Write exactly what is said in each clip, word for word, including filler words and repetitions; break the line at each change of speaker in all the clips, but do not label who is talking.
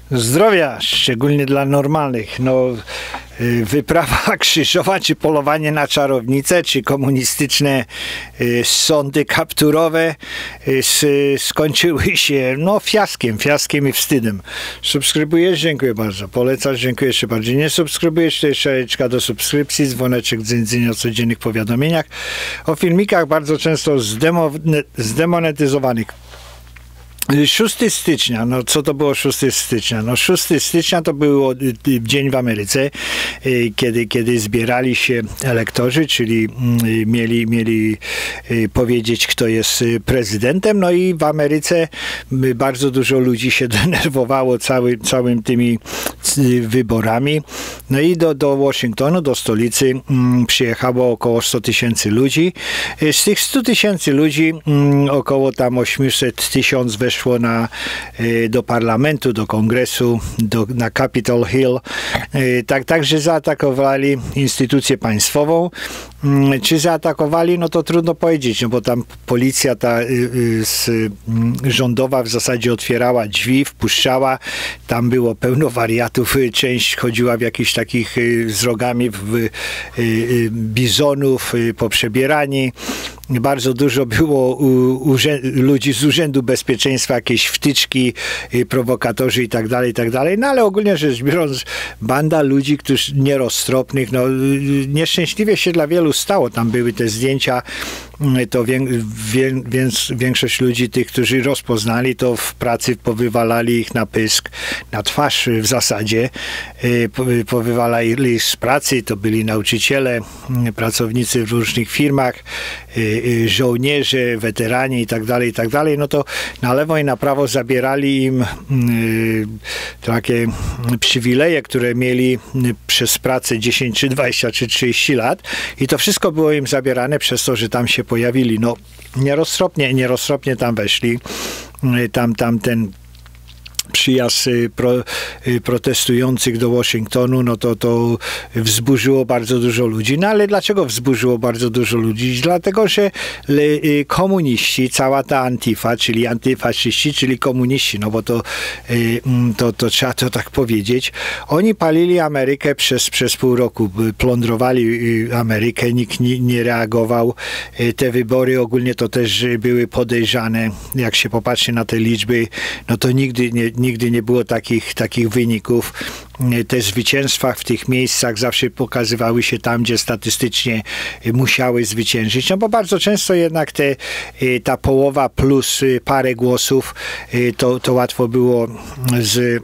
Zdrowia, szczególnie dla normalnych. No, wyprawa krzyżowa, czy polowanie na czarownicę, czy komunistyczne sądy kapturowe skończyły się no fiaskiem, fiaskiem i wstydem. Subskrybujesz? Dziękuję bardzo. Polecasz? Dziękuję jeszcze bardziej. Nie subskrybujesz? To jeszcze ręczka do subskrypcji, dzwoneczek dzyndzyn o codziennych powiadomieniach, o filmikach bardzo często zdemo, zdemonetyzowanych. szóstego stycznia, no co to było szóstego stycznia? No szóstego stycznia to był dzień w Ameryce, kiedy, kiedy zbierali się elektorzy, czyli mieli, mieli powiedzieć, kto jest prezydentem, no i w Ameryce bardzo dużo ludzi się denerwowało cały, całym tymi wyborami. No i do, do Waszyngtonu, do stolicy przyjechało około sto tysięcy ludzi. Z tych stu tysięcy ludzi około tam osiemset tysięcy weszło szło na, do parlamentu, do kongresu, do, na Capitol Hill. Tak, także zaatakowali instytucję państwową. Czy zaatakowali? No to trudno powiedzieć, no bo tam policja ta z, rządowa w zasadzie otwierała drzwi, wpuszczała. Tam było pełno wariatów. Część chodziła w jakichś takich z rogami w, bizonów, poprzebierani. Bardzo dużo było ludzi z Urzędu Bezpieczeństwa, jakieś wtyczki, prowokatorzy i tak dalej, i tak dalej. No ale ogólnie rzecz biorąc, banda ludzi, którzy nieroztropnych, no nieszczęśliwie się dla wielu stało. Tam były te zdjęcia, to wię, wię, więc większość ludzi, tych, którzy rozpoznali, to w pracy powywalali ich na pysk, na twarz w zasadzie. Powywalali ich z pracy, to byli nauczyciele, pracownicy w różnych firmach, żołnierze, weterani i tak dalej, i tak dalej. No to na lewo i na prawo zabierali im takie przywileje, które mieli przez pracę dziesięć, czy dwadzieścia, czy trzydzieści lat i to wszystko było im zabierane przez to, że tam się pojawili. No nieroztropnie, nieroztropnie tam weszli. Tam, tam ten przyjazd pro, protestujących do Waszyngtonu, no to to wzburzyło bardzo dużo ludzi. No ale dlaczego wzburzyło bardzo dużo ludzi? Dlatego, że komuniści, cała ta Antifa, czyli antyfaszyści, czyli komuniści, no bo to, to, to trzeba to tak powiedzieć, oni palili Amerykę przez, przez pół roku, plądrowali Amerykę, nikt nie, nie reagował. Te wybory ogólnie to też były podejrzane. Jak się popatrzy na te liczby, no to nigdy nie Nigdy nie było takich, takich wyników. Te zwycięstwa w tych miejscach zawsze pokazywały się tam, gdzie statystycznie musiały zwyciężyć. No bo bardzo często jednak te, ta połowa plus parę głosów to, to łatwo było z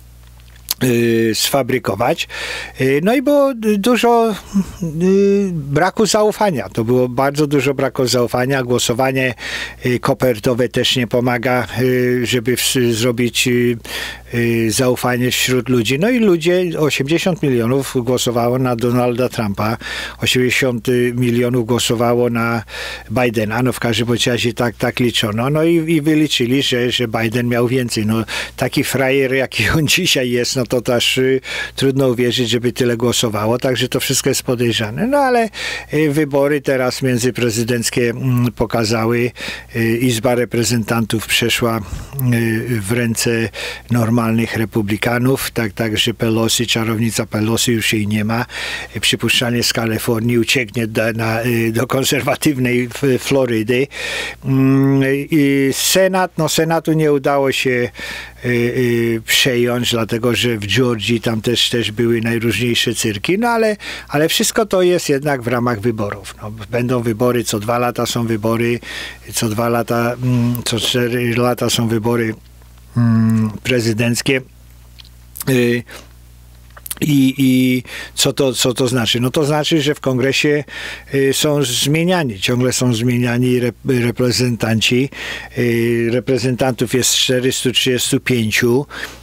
sfabrykować. No i było dużo braku zaufania. To było bardzo dużo braku zaufania. Głosowanie kopertowe też nie pomaga, żeby zrobić zaufanie wśród ludzi. No i ludzie, osiemdziesiąt milionów głosowało na Donalda Trumpa, osiemdziesiąt milionów głosowało na Bidena. No w każdym razie tak, tak liczono. No i, i wyliczyli, że, że Biden miał więcej. No taki frajer, jaki on dzisiaj jest, no to też y, trudno uwierzyć, żeby tyle głosowało, także to wszystko jest podejrzane. No ale y, wybory teraz międzyprezydenckie y, pokazały, y, Izba Reprezentantów przeszła y, w ręce normalnych republikanów, tak, tak, że Pelosi, czarownica Pelosi już jej nie ma. Y, przypuszczalnie z Kalifornii ucieknie do, na, y, do konserwatywnej Florydy. Y, Senat, no Senatu nie udało się y, y, przejąć, dlatego że w Georgii tam też, też były najróżniejsze cyrki, no ale, ale wszystko to jest jednak w ramach wyborów. No, będą wybory, co dwa lata są wybory, co dwa lata, co cztery lata są wybory mm, prezydenckie. Y I, I co to, co to znaczy? No to znaczy, że w kongresie y, są zmieniani, ciągle są zmieniani rep, reprezentanci. Y, reprezentantów jest czterysta trzydzieści pięć. Y,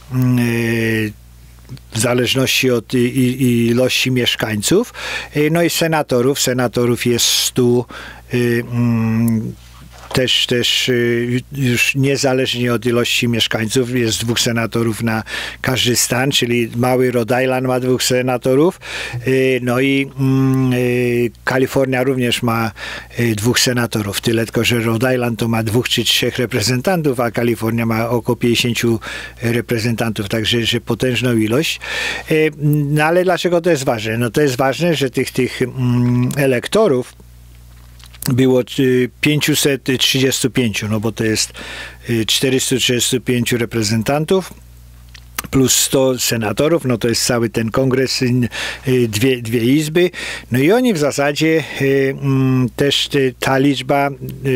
w zależności od i, i, ilości mieszkańców. Y, no i senatorów. Senatorów jest stu. Y, mm, też, też już niezależnie od ilości mieszkańców jest dwóch senatorów na każdy stan, czyli mały Rhode Island ma dwóch senatorów, no i Kalifornia również ma dwóch senatorów, tyle tylko, że Rhode Island to ma dwóch czy trzech reprezentantów, a Kalifornia ma około pięćdziesięciu reprezentantów, także że potężną ilość. No ale dlaczego to jest ważne? No to jest ważne, że tych, tych elektorów było pięćset trzydzieści pięć, no bo to jest czterysta trzydzieści pięć reprezentantów plus sto senatorów, no to jest cały ten kongres, dwie, dwie izby. No i oni w zasadzie też ta liczba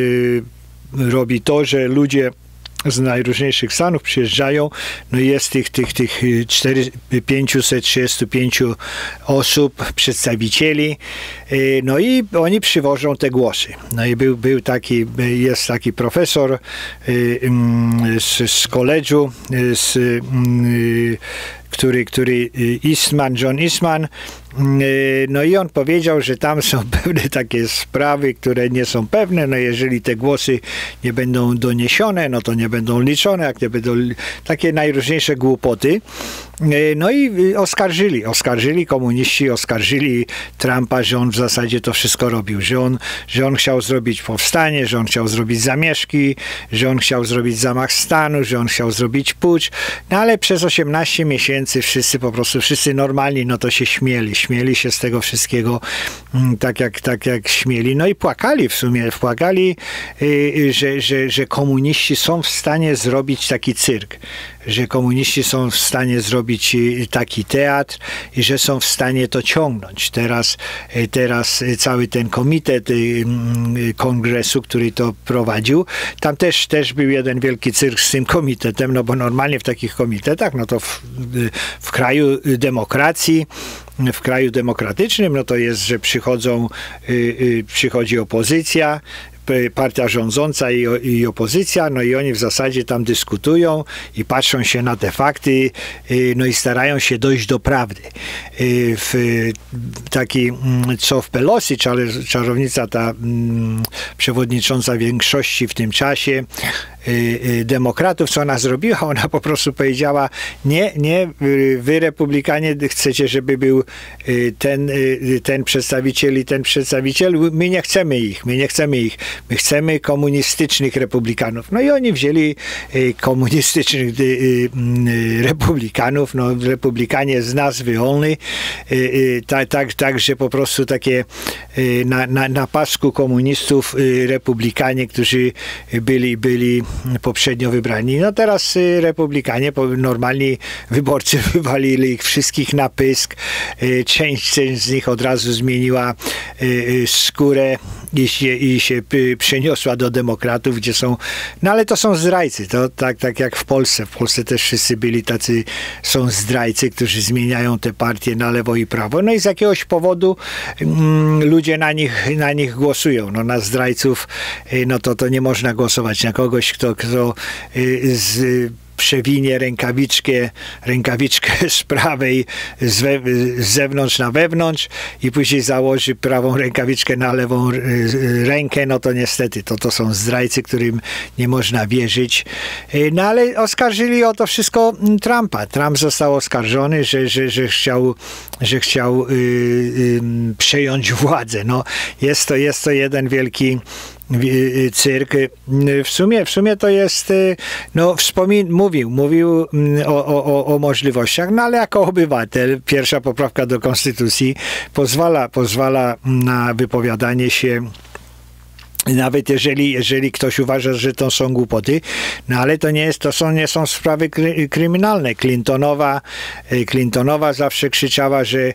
robi to, że ludzie z najróżniejszych stanów przyjeżdżają, no i jest tych, tych, tych pięćset trzydzieści pięć osób, przedstawicieli, no i oni przywożą te głosy. No i był, był taki, jest taki profesor z, z koledżu, z, który, który Eastman, John Eastman, no i on powiedział, że tam są pewne takie sprawy, które nie są pewne, no jeżeli te głosy nie będą doniesione, no to nie będą liczone, jak nie będą takie najróżniejsze głupoty. No i oskarżyli, oskarżyli komuniści, oskarżyli Trumpa, że on w zasadzie to wszystko robił, że on, że on chciał zrobić powstanie, że on chciał zrobić zamieszki, że on chciał zrobić zamach stanu, że on chciał zrobić pucz, no ale przez osiemnaście miesięcy wszyscy po prostu, wszyscy normalni, no to się śmieli, śmieli się z tego wszystkiego, tak jak, tak jak śmieli, no i płakali w sumie, płakali, że, że, że komuniści są w stanie zrobić taki cyrk, że komuniści są w stanie zrobić taki teatr i że są w stanie to ciągnąć. Teraz, teraz cały ten komitet kongresu, który to prowadził, tam też, też był jeden wielki cyrk z tym komitetem, no bo normalnie w takich komitetach, no to w, w kraju demokracji, w kraju demokratycznym, no to jest, że przychodzą, przychodzi opozycja, partia rządząca i, i opozycja, no i oni w zasadzie tam dyskutują i patrzą się na te fakty, no i starają się dojść do prawdy. W taki, co w Pelosi, czarownica ta przewodnicząca większości w tym czasie, demokratów, co ona zrobiła, ona po prostu powiedziała, nie, nie, wy republikanie chcecie, żeby był ten, ten przedstawiciel i ten przedstawiciel, my nie chcemy ich, my nie chcemy ich, my chcemy komunistycznych republikanów. No i oni wzięli komunistycznych republikanów, no republikanie z nazwy wolny, tak, tak, tak, że po prostu takie na, na, na pasku komunistów republikanie, którzy byli, byli poprzednio wybrani. No teraz republikanie, normalni wyborcy wywalili ich wszystkich na pysk. Część, część z nich od razu zmieniła skórę i się, i się przeniosła do demokratów, gdzie są, no ale to są zdrajcy, to tak, tak jak w Polsce. W Polsce też wszyscy byli tacy, są zdrajcy, którzy zmieniają te partie na lewo i prawo. No i z jakiegoś powodu mm, ludzie na nich, na nich głosują. No na zdrajców, no to, to nie można głosować na kogoś, kto, kto z przewinie rękawiczkę, rękawiczkę z prawej z, we, z zewnątrz na wewnątrz i później założy prawą rękawiczkę na lewą rękę, no to niestety to, to są zdrajcy, którym nie można wierzyć. No ale oskarżyli o to wszystko Trumpa. Trump został oskarżony, że, że, że chciał, że chciał yy, yy, przejąć władzę. No, jest to, jest to jeden wielki cyrk. W sumie, w sumie to jest, no wspomin, mówił, mówił o, o, o możliwościach, no ale jako obywatel, pierwsza poprawka do konstytucji pozwala, pozwala na wypowiadanie się, nawet jeżeli, jeżeli ktoś uważa, że to są głupoty, no ale to nie jest, to są, nie są sprawy kry, kryminalne. Clintonowa, Clintonowa zawsze krzyczała, że,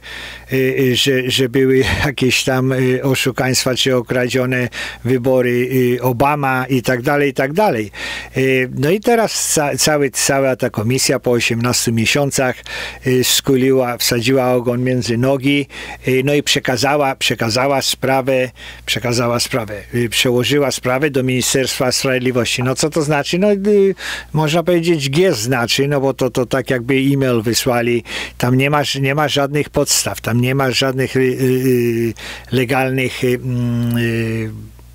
że, że były jakieś tam oszukaństwa, czy okradzione wybory, Obama i tak dalej, i tak dalej. No i teraz ca, cały, cała ta komisja po osiemnastu miesiącach skuliła, wsadziła ogon między nogi, no i przekazała, przekazała sprawę, przekazała sprawę przełożyła sprawę do Ministerstwa Sprawiedliwości. No co to znaczy? No y, można powiedzieć G znaczy, no bo to, to tak jakby e-mail wysłali. Tam nie ma, nie ma żadnych podstaw, tam nie ma żadnych y, y, legalnych y, y,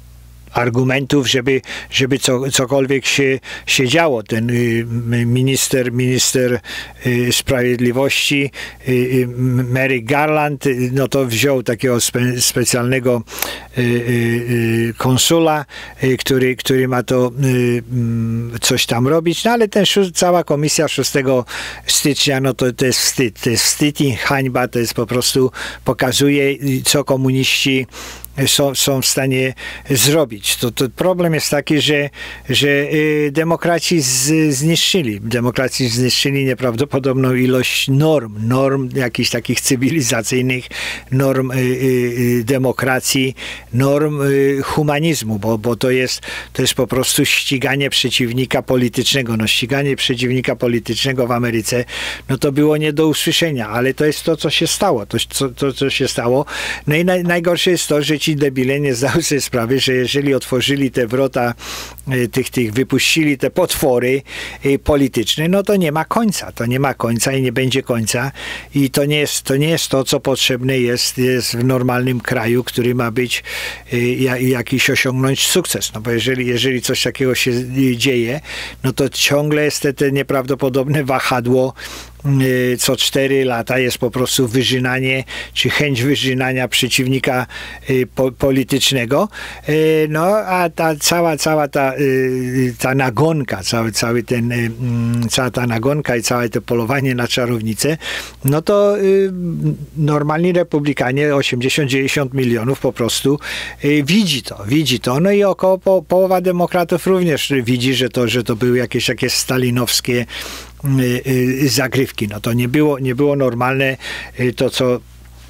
argumentów, żeby, żeby co, cokolwiek się, się działo. Ten y, minister, minister y, sprawiedliwości y, y, Merrick Garland, y, no to wziął takiego spe, specjalnego y, y, konsula, y, który, który ma to y, coś tam robić, no ale ten, cała komisja szóstego stycznia, no to, to jest wstyd, to jest wstyd i hańba, to jest po prostu, pokazuje, co komuniści Są, są w stanie zrobić. To, to problem jest taki, że, że y, demokraci z, zniszczyli. Demokraci zniszczyli nieprawdopodobną ilość norm, norm jakichś takich cywilizacyjnych, norm y, y, demokracji, norm y, humanizmu, bo, bo to jest, to jest po prostu ściganie przeciwnika politycznego. No ściganie przeciwnika politycznego w Ameryce, no to było nie do usłyszenia, ale to jest to, co się stało. To, co, to, co się stało. No i naj, najgorsze jest to, że ci debile nie zdały sobie sprawy, że jeżeli otworzyli te wrota, tych, tych wypuścili te potwory polityczne, no to nie ma końca. To nie ma końca i nie będzie końca. I to nie jest to, nie jest to co potrzebne jest, jest w normalnym kraju, który ma być jakiś osiągnąć sukces. No bo jeżeli, jeżeli coś takiego się dzieje, no to ciągle jest te, te nieprawdopodobne wahadło. Co cztery lata jest po prostu wyżynanie, czy chęć wyżynania przeciwnika po, politycznego. No a ta cała, cała ta, ta nagonka, cały, cały ten, cała ta nagonka i całe to polowanie na czarownicę, no to normalni republikanie, osiemdziesiąt dziewięćdziesiąt milionów po prostu widzi to, widzi to. No i około po, połowa demokratów również widzi, że to, że to były jakieś takie stalinowskie zagrywki. No to nie było, nie było normalne to, co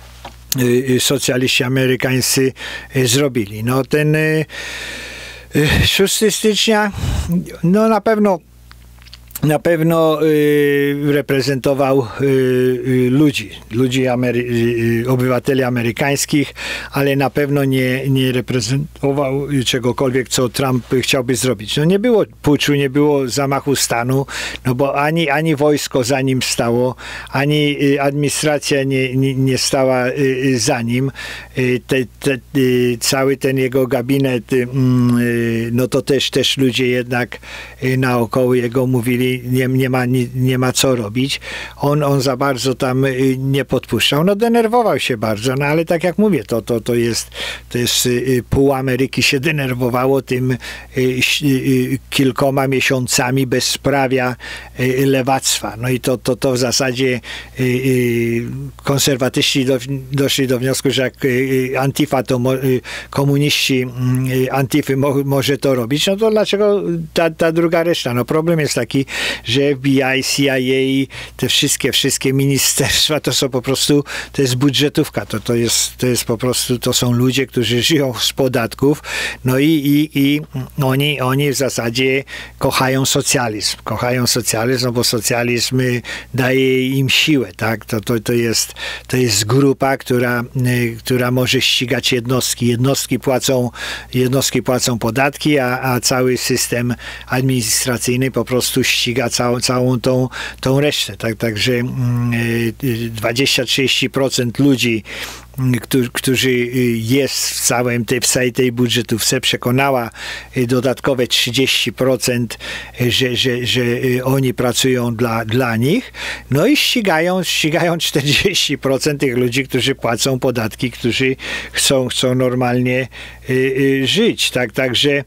socjaliści amerykańscy zrobili. No ten szóstego stycznia, no na pewno na pewno y, reprezentował y, y, ludzi, ludzi Amery y, obywateli amerykańskich, ale na pewno nie, nie reprezentował czegokolwiek, co Trump chciałby zrobić. No nie było puczu, nie było zamachu stanu, no bo ani, ani wojsko za nim stało, ani y, administracja nie, nie, nie stała y, za nim. Y, te, te, y, cały ten jego gabinet, y, y, no to też, też ludzie jednak y, naokoło jego mówili, Nie, nie, ma, nie, nie ma co robić. On, on za bardzo tam y, nie podpuszczał. No denerwował się bardzo, no ale tak jak mówię, to, to, to jest, to jest y, pół Ameryki się denerwowało tym y, y, kilkoma miesiącami bezprawia y, lewactwa. No i to, to, to w zasadzie y, y, konserwatyści do, doszli do wniosku, że jak y, Antifa, to mo, y, komuniści y, Antify mo, może to robić, no to dlaczego ta, ta druga reszta? No problem jest taki, że F B I, C I A, te wszystkie, wszystkie ministerstwa, to są po prostu, to jest budżetówka, to, to, jest, to jest po prostu, to są ludzie, którzy żyją z podatków, no i, i, i oni, oni w zasadzie kochają socjalizm, kochają socjalizm, no bo socjalizm daje im siłę, tak, to, to, to, jest, to jest grupa, która, która może ścigać jednostki, jednostki płacą, jednostki płacą podatki, a, a cały system administracyjny po prostu ściga całą, całą tą, tą resztę. Tak, także dwadzieścia do trzydziestu procent ludzi, którzy jest w, całym tej, w całej tej budżetówce, przekonała dodatkowe trzydzieści procent, że, że, że oni pracują dla, dla nich, no i ścigają, ścigają czterdzieści procent tych ludzi, którzy płacą podatki, którzy chcą, chcą normalnie żyć. Tak, także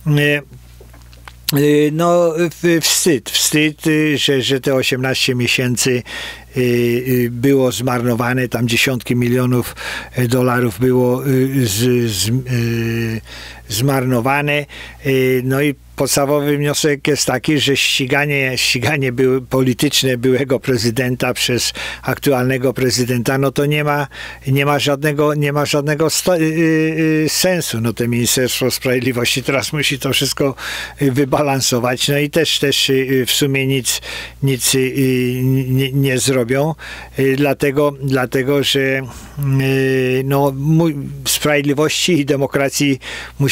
no wstyd, wstyd, że, że te osiemnaście miesięcy było zmarnowane, tam dziesiątki milionów dolarów było z, z, zmarnowane. No i podstawowy wniosek jest taki, że ściganie, ściganie były, polityczne byłego prezydenta przez aktualnego prezydenta, no to nie ma, nie ma żadnego, nie ma żadnego sto, y, y, sensu. No to Ministerstwo Sprawiedliwości teraz musi to wszystko wybalansować, no i też, też y, w sumie nic, nic y, nie, nie zrobią, y, dlatego, dlatego, że y, no, Sprawiedliwości i demokracji musi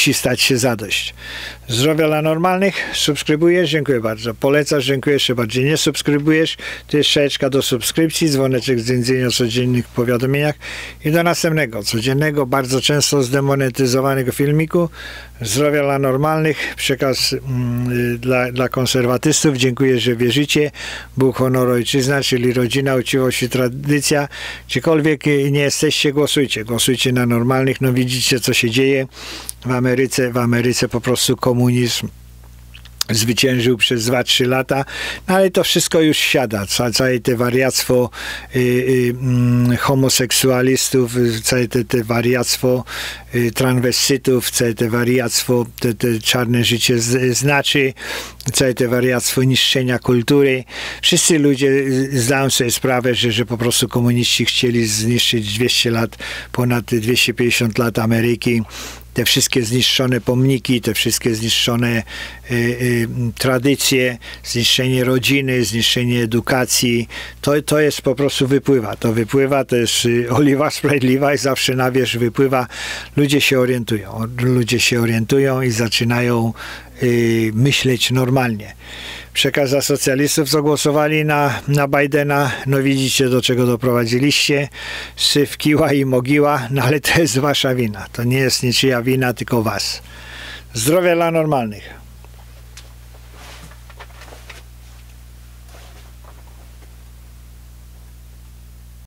musi stać się zadość. Zdrowia dla normalnych, subskrybujesz, dziękuję bardzo. Polecasz, dziękuję jeszcze bardziej. Nie subskrybujesz, to jest strzałeczka do subskrypcji, dzwoneczek z dzwonienia o codziennych powiadomieniach i do następnego, codziennego, bardzo często zdemonetyzowanego filmiku. Zdrowia dla normalnych, przekaz mm, dla, dla konserwatystów. Dziękuję, że wierzycie. Bóg, honor, ojczyzna, czyli rodzina, uczciwość i tradycja. Gdziekolwiek nie jesteście, głosujcie. Głosujcie na normalnych. No widzicie, co się dzieje w Ameryce. W Ameryce po prostu komunizm zwyciężył przez dwa trzy lata, no ale to wszystko już siada. Ca, całe te wariactwo y, y, y, homoseksualistów, całe te, te wariactwo y, transwestytów, całe te wariactwo, te, te czarne życie z, znaczy, całe te wariactwo niszczenia kultury. Wszyscy ludzie zdają sobie sprawę, że, że po prostu komuniści chcieli zniszczyć dwieście lat, ponad dwieście pięćdziesiąt lat Ameryki. Te wszystkie zniszczone pomniki, te wszystkie zniszczone y, y, tradycje, zniszczenie rodziny, zniszczenie edukacji, to, to jest po prostu wypływa. To wypływa, to jest y, oliwa sprawiedliwa i zawsze na wierzch wypływa. Ludzie się orientują. Ludzie się orientują i zaczynają y, myśleć normalnie. Przekaz dla socjalistów, co głosowali na, na Bidena, no widzicie, do czego doprowadziliście. Syf, kiła i mogiła, no ale to jest wasza wina. To nie jest niczyja wina, tylko was. Zdrowia dla normalnych.